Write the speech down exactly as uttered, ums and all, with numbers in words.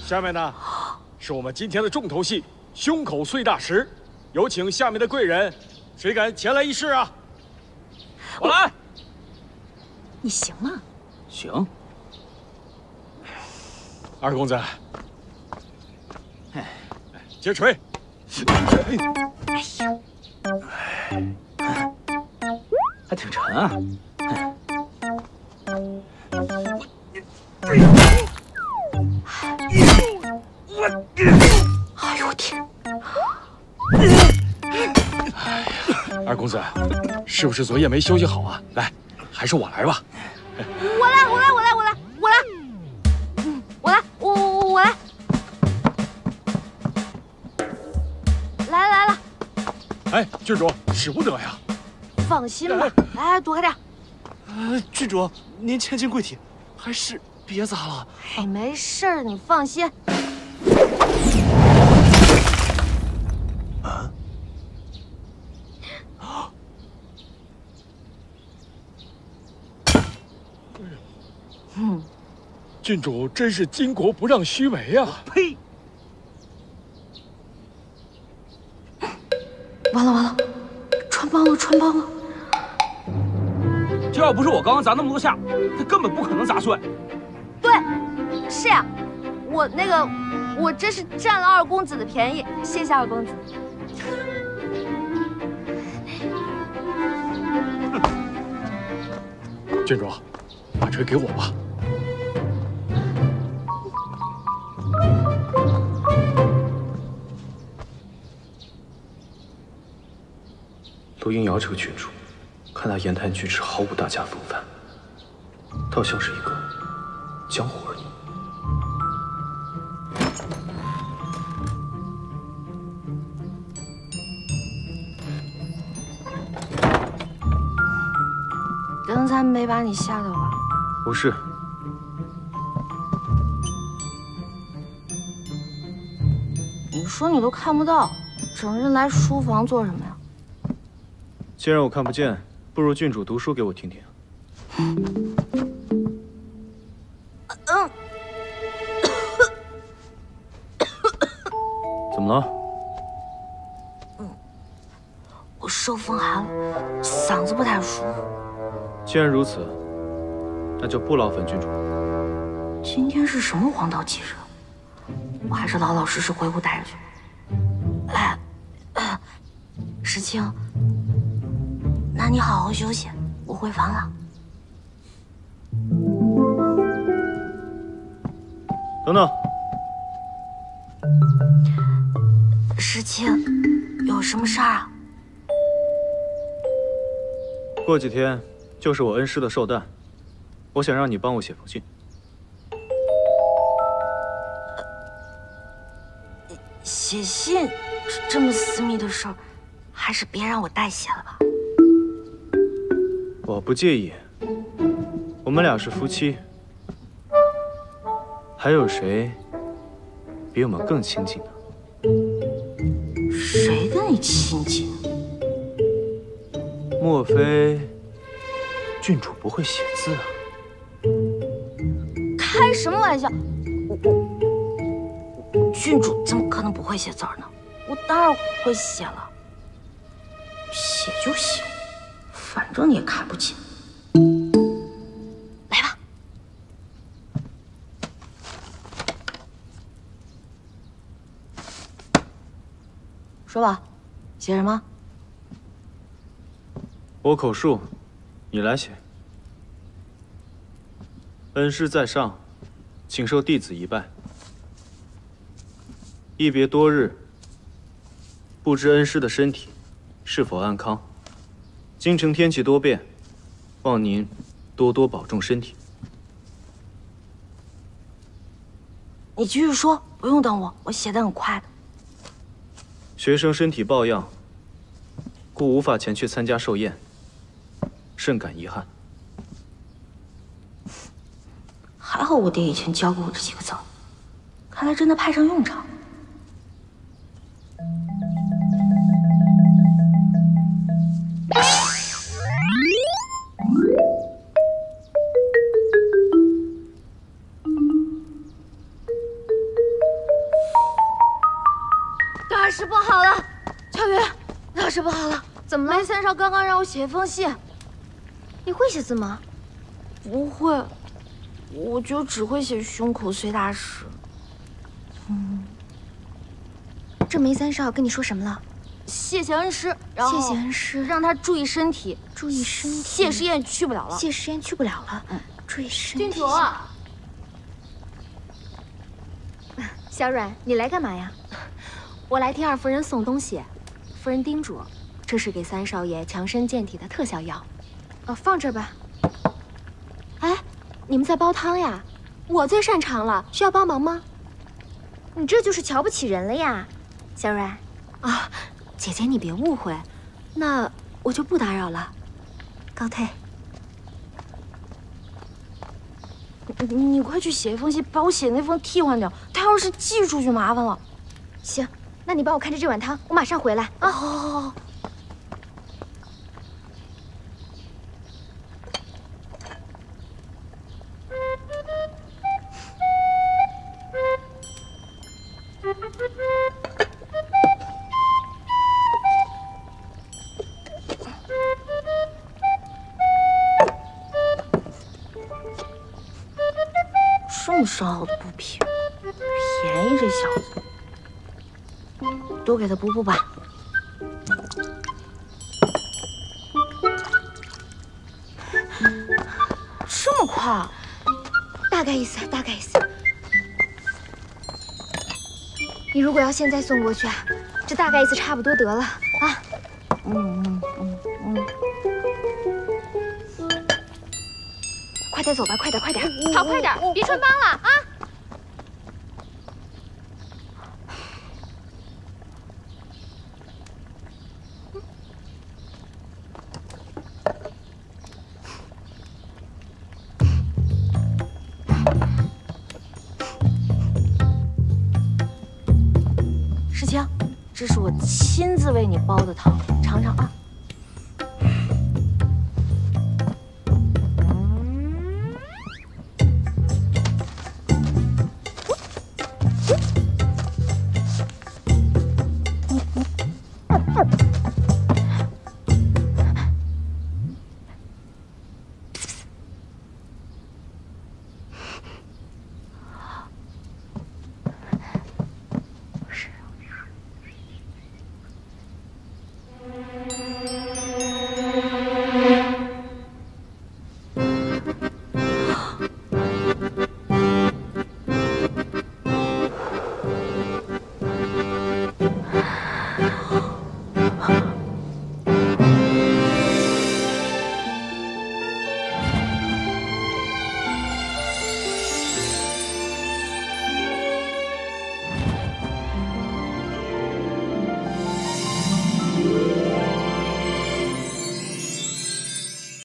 下面呢，是我们今天的重头戏——胸口碎大石。有请下面的贵人，谁敢前来一试啊？我来。 你行吗？ 行。 二公子， 哎， 接锤。 哎呀， 还挺沉啊。 哎呦我天！ 二公子，是不是昨夜没休息好啊？来，还是我来吧。 我来，我来，我来，我来，我来。嗯，我来，我我我来。来了来了。 哎，郡主，使不得呀。 放心吧，来，躲开点。 呃，郡主，您千金贵体，还是别砸了。 哎，没事儿，你放心。 啊？ 嗯， 郡主真是巾帼不让须眉啊！ 呸！ 完了完了，穿帮了穿帮了！ 这要不是我刚刚砸那么多下，他根本不可能砸碎。 对，是呀，我那个我真是占了二公子的便宜，谢谢二公子。 郡主，把锤给我吧。 陆英瑶这个郡主，看来言谈举止毫无大家风范，倒像是一个江湖儿女。 刚才没把你吓到吧？ 不是。 你说你都看不到，整日来书房做什么呀？ 既然我看不见，不如郡主读书给我听听。 嗯。 怎么了？ 嗯，我受风寒了，嗓子不太舒服。 既然如此，那就不劳烦郡主。 今天是什么黄道吉日？我还是老老实实回屋待着去。哎，哎，石青，那你好好休息，我回房了。 等等， 石青，有什么事儿啊？ 过几天就是我恩师的寿诞，我想让你帮我写封信。 写信这么私密的事儿，还是别让我代写了吧。 我不介意，我们俩是夫妻，还有谁比我们更亲近呢？ 谁跟你亲近？ 莫非郡主不会写字啊？ 开什么玩笑！我我郡主怎么可能不会写字儿呢？我当然会写了，写就行，反正你也看不见。来吧。说吧，写什么？ 我口述，你来写。恩师在上，请受弟子一拜。一别多日，不知恩师的身体是否安康？京城天气多变，望您多多保重身体。 你继续说，不用等我，我写的很快的。 学生身体抱恙，故无法前去参加寿宴，甚感遗憾。 还好我爹以前教过我这几个字儿，看来真的派上用场。 是不好了， 怎么了？ 梅三少刚刚让我写封信。 你会写字吗？ 不会，我就只会写胸口碎大石。 嗯，这梅三少跟你说什么了？ 谢谢恩师，然后谢谢恩师， 让他注意身体， 注意身体。 谢师宴去不了了， 谢师宴去不了了。嗯，注意身体。 郡主， 小阮，你来干嘛呀？ 我来替二夫人送东西。夫人叮嘱，这是给三少爷强身健体的特效药。 哦，放这儿吧。 哎，你们在煲汤呀？我最擅长了，需要帮忙吗？ 你这就是瞧不起人了呀，小阮。 啊，姐姐你别误会，那我就不打扰了，告退。 你你快去写一封信，把我写那封替换掉。他要是寄出去，麻烦了。 行，那你帮我看着这碗汤，我马上回来啊。 好好好。这么深奥的布匹，便宜这小子，多给他补补吧。这么快？ 大概意思，大概意思。你如果要现在送过去啊，这大概意思差不多得了啊。 嗯嗯嗯嗯。 快点走吧，快点，快点， 跑快点，别穿帮了啊！石青，这是我亲自为你煲的汤，尝尝啊。